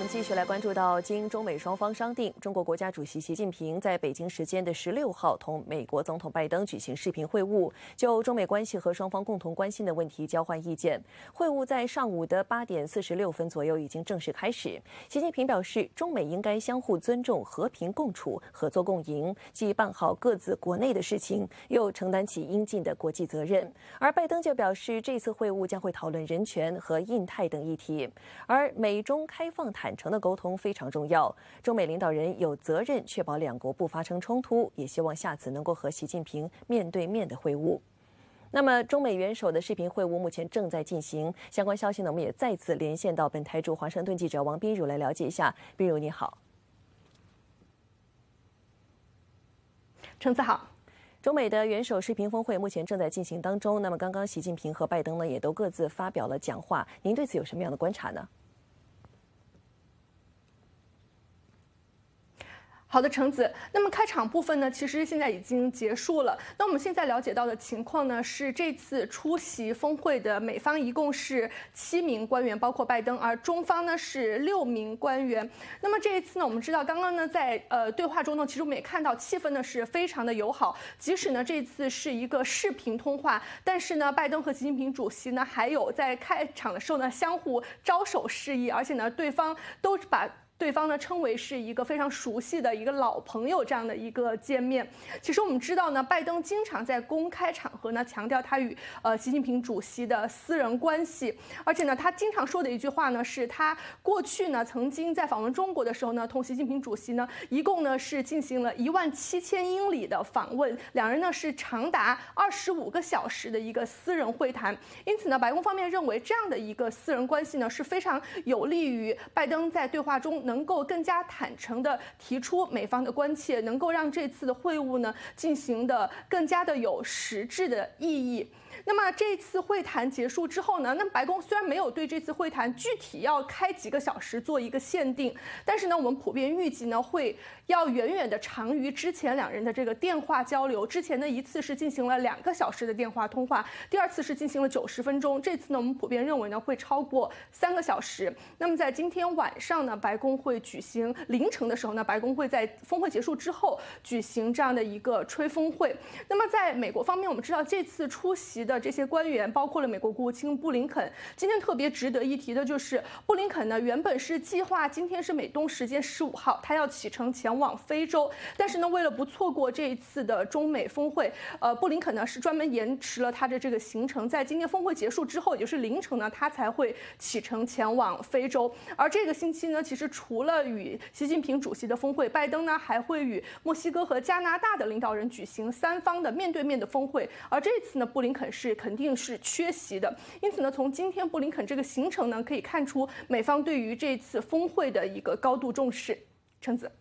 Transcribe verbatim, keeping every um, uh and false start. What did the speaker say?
们继续来关注到，经中美双方商定，中国国家主席习近平在北京时间的十六号同美国总统拜登举行视频会晤，就中美关系和双方共同关心的问题交换意见。会晤在上午的八点四十六分左右已经正式开始。习近平表示，中美应该相互尊重、和平共处、合作共赢，既办好各自国内的事情，又承担起应尽的国际责任。而拜登就表示，这次会晤将会讨论人权和印太等议题，而美中开放坦诚的沟通非常重要，中美领导人有责任确保两国不发生冲突，也希望下次能够和习近平面对面的会晤。那么，中美元首的视频会晤目前正在进行，相关消息呢，我们也再次连线到本台驻华盛顿记者王彬如来了解一下。彬如你好。 橙子好。 中美的元首视频峰会目前正在进行当中，那么刚刚习近平和拜登呢也都各自发表了讲话，您对此有什么样的观察呢？ 好的，橙子。那么开场部分呢，其实现在已经结束了。那我们现在了解到的情况呢，是这次出席峰会的美方一共是七名官员，包括拜登，而中方呢是六名官员。那么这一次呢，我们知道刚刚呢在呃对话中呢，其实我们也看到气氛呢是非常的友好。即使呢这次是一个视频通话，但是呢拜登和习近平主席呢还有在开场的时候呢相互招手示意，而且呢对方都把对方呢称为是一个非常熟悉的一个老朋友这样的一个见面。其实我们知道呢，拜登经常在公开场合呢强调他与呃习近平主席的私人关系，而且呢他经常说的一句话呢是他过去呢曾经在访问中国的时候呢，同习近平主席呢一共呢是进行了一万七千英里的访问，两人呢是长达二十五个小时的一个私人会谈。因此呢，白宫方面认为这样的一个私人关系呢是非常有利于拜登在对话中能够更加坦诚地提出美方的关切，能够让这次的会晤呢进行的更加的有实质的意义。那么这次会谈结束之后呢，那白宫虽然没有对这次会谈具体要开几个小时做一个限定，但是呢，我们普遍预计呢会要远远的长于之前两人的这个电话交流。之前的一次是进行了两个小时的电话通话，第二次是进行了九十分钟，这次呢我们普遍认为呢会超过三个小时。那么在今天晚上呢，白宫会举行凌晨的时候呢，白宫会在峰会结束之后举行这样的一个吹风会。那么在美国方面，我们知道这次出席的这些官员包括了美国国务卿布林肯。今天特别值得一提的就是布林肯呢，原本是计划今天是美东时间十五号，他要启程前往非洲，但是呢，为了不错过这一次的中美峰会，呃，布林肯呢是专门延迟了他的这个行程，在今天峰会结束之后，也就是凌晨呢，他才会启程前往非洲。而这个星期呢，其实除了与习近平主席的峰会，拜登呢还会与墨西哥和加拿大的领导人举行三方的面对面的峰会，而这次呢，布林肯是肯定是缺席的。因此呢，从今天布林肯这个行程呢，可以看出美方对于这次峰会的一个高度重视。橙子。